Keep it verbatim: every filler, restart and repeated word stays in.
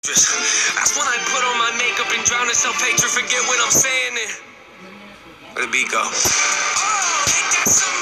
That's when I put on my makeup and drown in self-hatred, forget what I'm saying. Where the beat go? Oh, ain't that